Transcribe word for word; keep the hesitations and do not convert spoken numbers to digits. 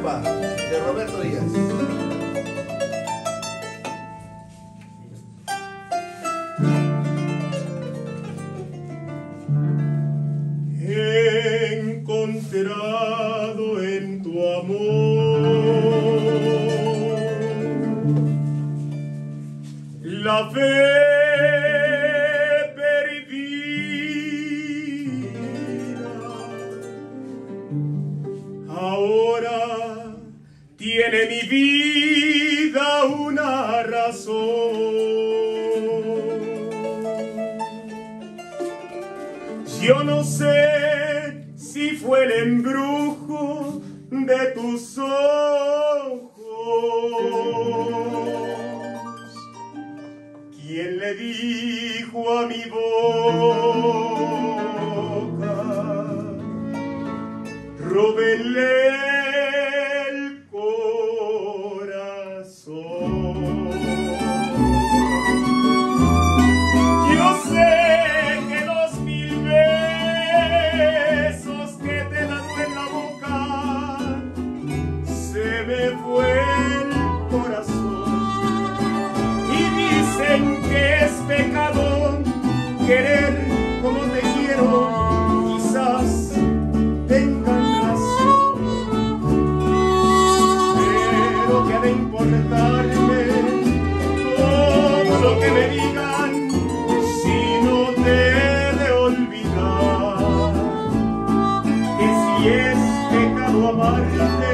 Trampa, de Roberto Díaz. He encontrado en tu amor la fe perdida. Ahora tiene mi vida una razón. Yo no sé si fue el embrujo de tus ojos quien le dijo a mi boca: róbenle el corazón. Yo sé que los mil besos que te he dado en la boca se me fue el corazón. Y dicen que es pecado querer como te quiero, quizás tengan razón, pero que ha de importarme todo lo que me digan si no te he de olvidar, que si es pecado amarte